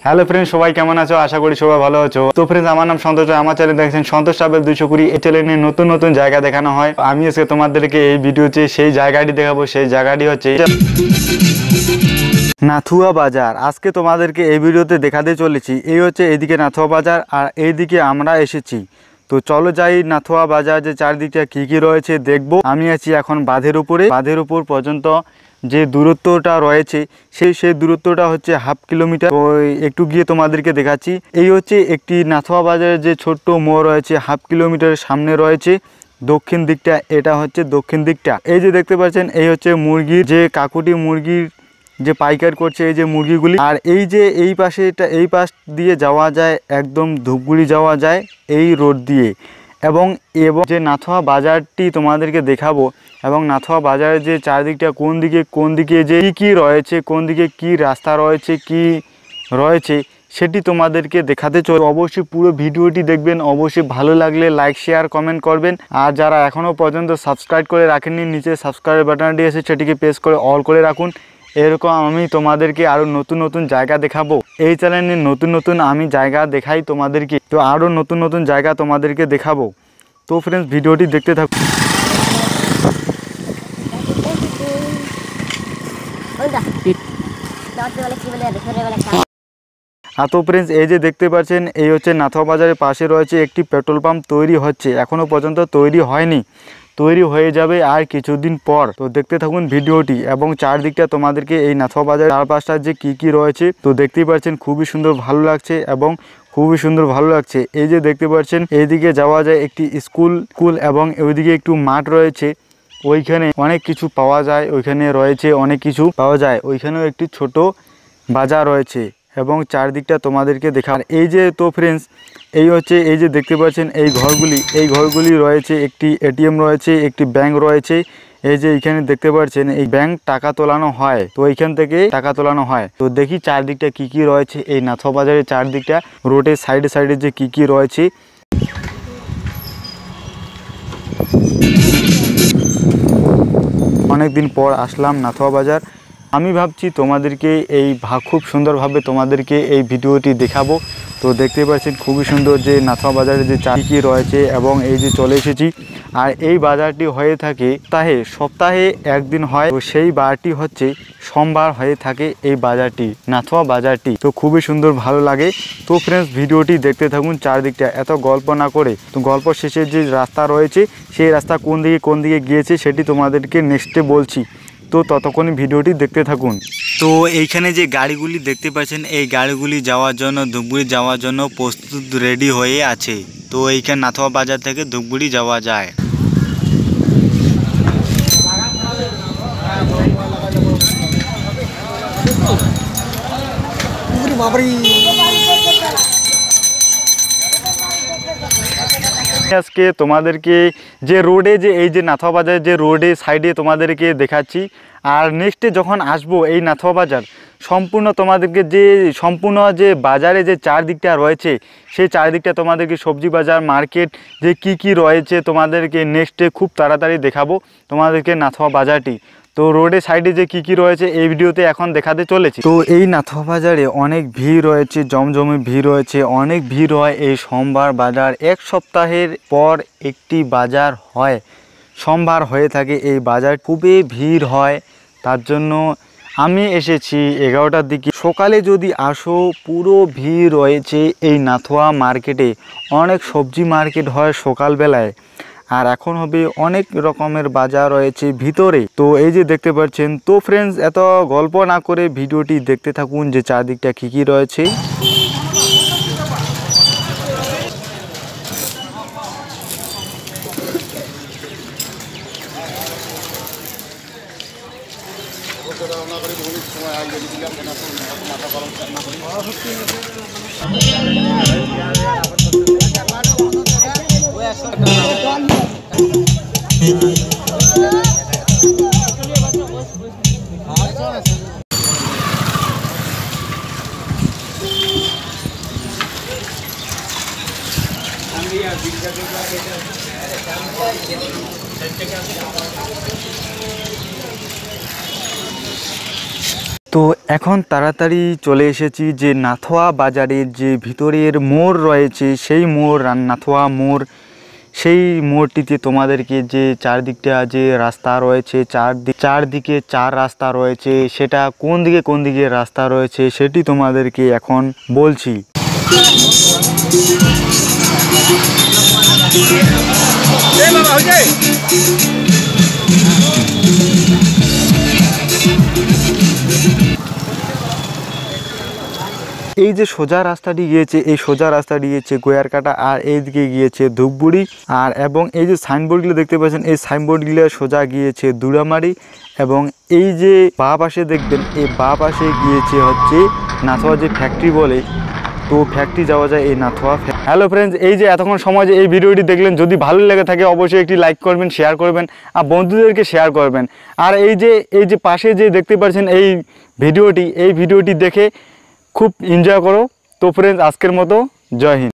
Hello friends, সবাই কেমন আছো? আশা করি সবাই ভালো আছো। তো ফ্রেন্ডস, আমার নাম সন্তোষ। আমার চ্যানেল দেখছেন সন্তোষ ট্রাভেল 220। এই চ্যানেলে নতুন নতুন জায়গা দেখানো হয়। আমি আজকে তোমাদেরকে এই ভিডিওতে সেই জায়গাটি দেখাবো। সেই জায়গাটি হচ্ছে নাথুয়া বাজার। আজকে তোমাদেরকে এই ভিডিওতে দেখাতে চলেছি। এই হচ্ছে এইদিকে নাথুয়া বাজার, আর এইদিকে আমরা এসেছি। তো চলো যাই নাথুয়া বাজার যে চারদিকটা কি কি রয়েছে দেখবো। আমি আছি এখন বাঁধের উপরে। বাঁধের উপর পর্যন্ত যে দূরত্বটা রয়েছে সেই দূরত্বটা হচ্ছে হাফ কিলোমিটার। তো একটু গিয়ে তোমাদেরকে দেখাচ্ছি। এই হচ্ছে একটি নাথুয়া বাজারের যে ছোট্ট মোড় রয়েছে, হাফ কিলোমিটারের সামনে রয়েছে দক্ষিণ দিকটা। এটা হচ্ছে দক্ষিণ দিকটা। এই যে দেখতে পাচ্ছেন, এই হচ্ছে মুরগির যে কাকুটি মুরগির যে পাইকার করছে, এই যে মুরগিগুলি। আর এই যে এই পাশে, এটা এই পাশ দিয়ে যাওয়া যায়, একদম ধূপগুড়ি যাওয়া যায় এই রোড দিয়ে। এবং যে নাথুয়া বাজারটি তোমাদেরকে দেখাবো, এবং নাথুয়া বাজারের যে চারদিকটা কোন দিকে যে কি রয়েছে, কোন দিকে কি রাস্তা রয়েছে, কি রয়েছে সেটি তোমাদেরকে দেখাতে চল। অবশ্যই পুরো ভিডিওটি দেখবেন। অবশ্যই ভালো লাগলে লাইক শেয়ার কমেন্ট করবেন। আর যারা এখনও পর্যন্ত সাবস্ক্রাইব করে রাখেননি, নিচে সাবস্ক্রাইব বাটনটি এসে সেটিকে প্রেস করে অল করে রাখুন। এরকম আমি তোমাদেরকে আরও নতুন নতুন জায়গা দেখাবো। এই চ্যানেলে নতুন নতুন আমি জায়গা দেখাই তোমাদেরকে। তো আরও নতুন নতুন জায়গা তোমাদেরকে দেখাবো। তো ফ্রেন্ডস, ভিডিওটি দেখতে থাকুন। তো ফ্রেন্ডস, এই যে দেখতে পাচ্ছেন, এই হচ্ছে নাথুয়া বাজারের পাশে রয়েছে একটি পেট্রোল পাম্প। তৈরি হচ্ছে, এখনও পর্যন্ত তৈরি হয়নি। তৈরি হয়ে যাবে আর কিছুদিন পর। তো দেখতে থাকুন ভিডিওটি। এবং চারদিকটা তোমাদেরকে এই নাথুয়া বাজারের চারপাশটা যে কি রয়েছে তো দেখতেই পাচ্ছেন। খুবই সুন্দর ভালো লাগছে, এবং খুবই সুন্দর ভালো লাগছে। এই যে দেখতে পাচ্ছেন, এইদিকে যাওয়া যায় একটি স্কুল, এবং ওইদিকে একটু মাঠ রয়েছে। ওইখানে অনেক কিছু পাওয়া যায়, ওইখানে রয়েছে অনেক কিছু পাওয়া যায়। ওইখানেও একটি ছোট বাজার রয়েছে, এবং চারদিকটা তোমাদেরকে দেখার। এই যে তো ফ্রেন্ডস, এই হচ্ছে এই যে দেখতে পাচ্ছেন এই ঘরগুলি রয়েছে। একটি এটিএম রয়েছে, একটি ব্যাংক রয়েছে। এই যে এখানে দেখতে পাচ্ছেন, এই ব্যাংক টাকা তোলানো হয়। তো এইখান থেকে টাকা তোলানো হয়। তো দেখি চারদিকটা কি রয়েছে এই নাথুয়া বাজারের চারদিকটা, রোডের সাইডে সাইডে যে কি রয়েছে। অনেকদিন পর আসলাম নাথুয়া বাজার। আমি ভাবছি তোমাদেরকে খুব সুন্দরভাবে তোমাদেরকে এই ভিডিওটি দেখাবো। তো দেখতে পাচ্ছেন খুবই সুন্দর যে নাথুয়া বাজারে যে চারদিকে রয়েছে, এবং এই যে চলে এসেছি। আর এই বাজারটি হয়ে থাকে সপ্তাহে একদিন হয়। তো সেই বারটি হচ্ছে সোমবার হয়ে থাকে এই বাজারটি, নাথুয়া বাজারটি। তো খুবই সুন্দর ভালো লাগে। তো ফ্রেন্ডস, ভিডিওটি দেখতে থাকুন। চারদিকটা এত গল্প না করে, তো গল্প শেষে যে রাস্তা রয়েছে সেই রাস্তা কোন দিকে গিয়েছে সেটি তোমাদেরকে নেক্সটে বলছি। তো ততক্ষণ ভিডিওটি দেখতে থাকুন। তো এইখানে যে গাড়িগুলি দেখতে পাচ্ছেন, এই গাড়িগুলি যাওয়ার জন্য, ধূপগুড়ি যাওয়ার জন্য প্রস্তুত রেডি হয়ে আছে। তো এইখানে নাথুয়া বাজার থেকে ধূপগুড়ি যাওয়া যায়। আজকে তোমাদেরকে যে রোডে, যে এই যে নাথুয়া বাজার যে রোডে সাইডে তোমাদেরকে দেখাচ্ছি। আর নেক্সটে যখন আসবো এই নাথুয়া বাজার, সম্পূর্ণ তোমাদেরকে সম্পূর্ণ যে বাজারে যে চারদিকটা রয়েছে সেই চারদিকটা তোমাদেরকে, সবজি বাজার, মার্কেট যে কি রয়েছে তোমাদেরকে নেক্সটে খুব তাড়াতাড়ি দেখাবো তোমাদেরকে নাথুয়া বাজারটি। তো রোডের সাইডে যে কি রয়েছে এই ভিডিওতে এখন দেখাতে চলেছি। তো এই নাথুয়া বাজারে অনেক ভিড় রয়েছে, জমজমে ভিড় রয়েছে, অনেক ভিড় হয় এই সোমবার বাজার। এক সপ্তাহের পর একটি বাজার হয়, সোমবার হয়ে থাকে এই বাজার। খুবই ভিড় হয়, তার জন্য আমি এসেছি 11টার দিকে। সকালে যদি আসো, পুরো ভিড় রয়েছে এই নাথুয়া মার্কেটে। অনেক সবজি মার্কেট হয় সকালবেলায়, আর এখন হবে অনেক রকমের বাজার রয়েছে ভিতরে। তো এই যে দেখতে পাচ্ছেন। তো ফ্রেন্ডস, এত গল্প না করে ভিডিওটি দেখতে থাকুন যে চারদিকটা কি রয়েছে। তো এখন তাড়াতাড়ি চলে এসেছি যে নাথোয়া বাজারের যে ভিতরের মোড় রয়েছে সেই মোড় নাথোয়া মোড়, সেই মোড়টিতে তোমাদেরকে যে চারদিকটা যে রাস্তা রয়েছে চারদিকে চার রাস্তা রয়েছে, সেটা কোন দিকে রাস্তা রয়েছে সেটি তোমাদেরকে এখন বলছি। এই যে সোজা রাস্তাটি গিয়েছে, এই সোজা রাস্তাটি গিয়েছে গোয়ারকাটা, আর এইদিকে গিয়েছে ধূপগুড়ি, আর এবং এই যে সাইনবোর্ডগুলো দেখতে পাচ্ছেন এই সাইনবোর্ডগুলো সোজা গিয়েছে দুরামারি, এবং এই যে বাঁ পাশে দেখবেন এই বাঁ পাশে গিয়েছে হচ্ছে নাথোয়া যে ফ্যাক্টরি বলে, তো ফ্যাক্টরি যাওয়া যায় এই নাথোয়া। হ্যালো ফ্রেন্ডস, এই যে এতক্ষণ সময় যে এই ভিডিওটি দেখলেন, যদি ভালো লেগে থাকে অবশ্যই একটি লাইক করবেন, শেয়ার করবেন আর বন্ধুদেরকে শেয়ার করবেন। আর এই যে পাশে যে দেখতে পাচ্ছেন এই ভিডিওটি দেখে খুব এনজয় করো। তো ফ্রেন্ডস, আজকের মতো জয় হিন্দ।